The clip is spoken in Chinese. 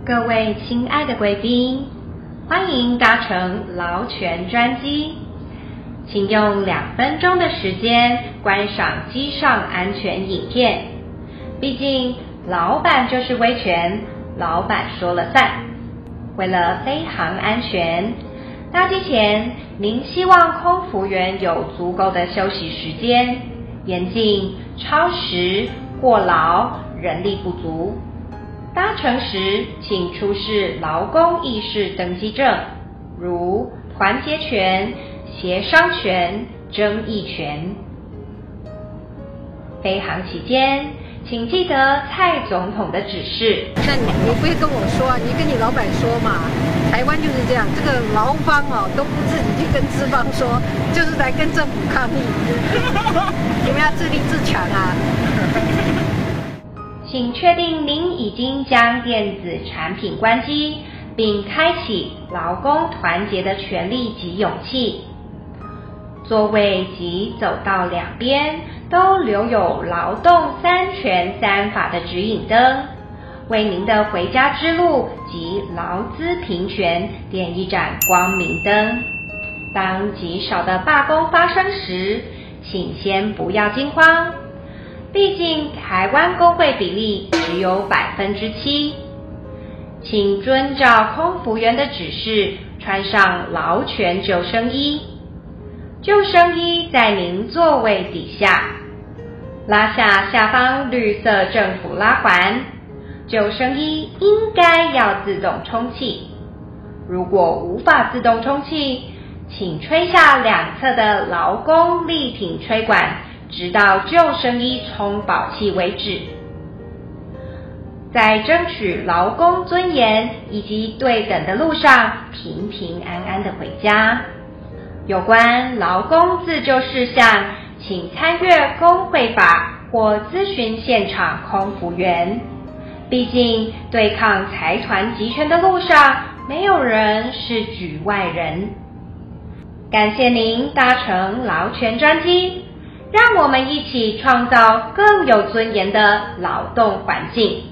各位亲爱的贵宾，欢迎搭乘劳权专机，请用2分钟的时间观赏机上安全影片。毕竟老板就是威权，老板说了算。为了飞航安全，搭机前您希望空服员有足够的休息时间，严禁超时、过劳、人力不足。搭乘时请出示劳工意识登记证，如团结权、协商权、争议权。飞航期间，请记得蔡总统的指示。 那你不会跟我说啊，你跟你老板说嘛。台湾就是这样，这个劳方都不自己去跟资方说，就是来跟政府抗议。你们要自立自强啊！ 请确定您已经将电子产品关机，并开启劳工团结的权利及勇气。座位及走道两边都留有劳动3权3法的指引灯，为您的回家之路及劳资平权点一盏光明灯。当极少的罢工发生时，请先不要惊慌，毕竟台湾工会比例只有7%。请遵照空服员的指示，穿上劳权救生衣。救生衣在您座位底下，拉下下方绿色政府拉环。救生衣应该要自动充气，如果无法自动充气，请吹下两侧的劳工力挺吹管，直到救生衣充饱气为止。在争取劳工尊严以及对等的路上，平平安安的回家。有关劳工自救事项，请参阅工会法或咨询现场空服员。毕竟对抗财团集权的路上，没有人是局外人。感谢您搭乘劳权专机，让我们一起创造更有尊严的劳动环境。